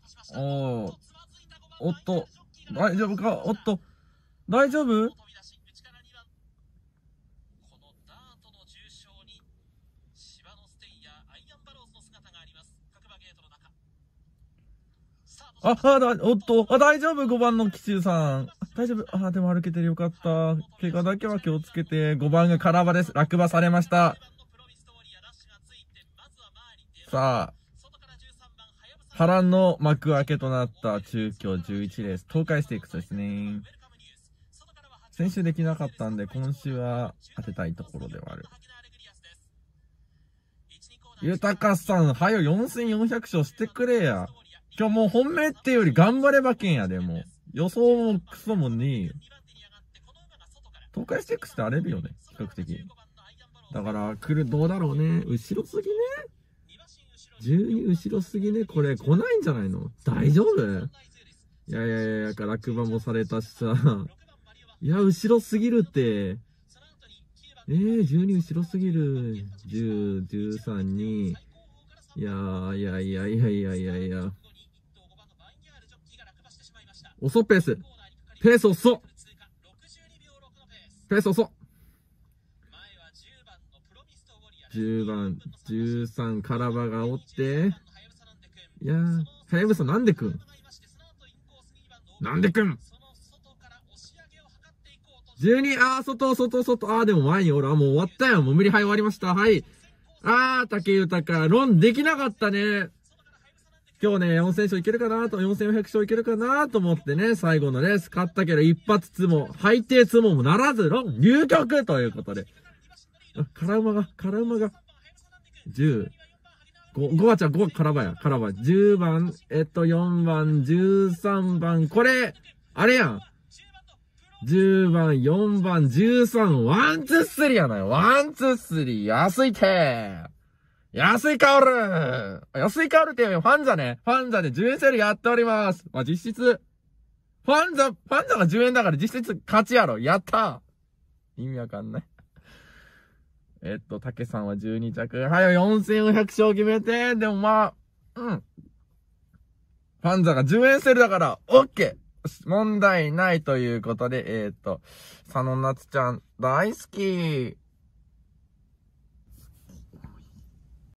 おー。おっと。大丈夫か？おっと。大丈夫？おっと、大丈夫？ 5 番の騎手さん。大丈夫？でも歩けてるよかった。怪我だけは気をつけて。5番がカラバです。落馬されました。さあ、波乱の幕開けとなった中京11レース、東海ステークスですね。先週できなかったんで、今週は当てたいところではある。豊さん、はよ4400勝してくれや。今日もう本命っていうより頑張ればけんやで、もう。予想もクソもねえよ。東海ステークスって荒れるよね、比較的。だから、どうだろうね。後ろすぎね。12後ろすぎね。これ来ないんじゃないの？大丈夫？いや、落馬もされたしさ。いや、後ろすぎるって。12後ろすぎる。10、13に。いや。遅ペース。ペース遅。10番、13、カラバがおって。いやー、はやぶさなんでくん12、外。でも前におら、もう終わったよ。もう無理、はい、終わりました。はい。竹豊、ロンできなかったね。今日ね、4000勝いけるかなと、4400勝いけるかなと思ってね、最後のレース勝ったけど、一発ツモ、最低ツモもならず、ロン入局ということで。カラウマが、10、5はカラバや、10番、4番、13番、これ、あれやん。10番、4番、13、ワン、ツー、スリーやなよ。ワン、ツー、スリー、安いて安いカオルってファンザね。ファンザで10円セールやっております。実質、ファンザが10円だから実質勝ちやろ。やったー。意味わかんない。竹さんは12着。はいよ、4400勝決めて。でもファンザが10円セールだから、オッケー問題ないということで、佐野夏ちゃん、大好き。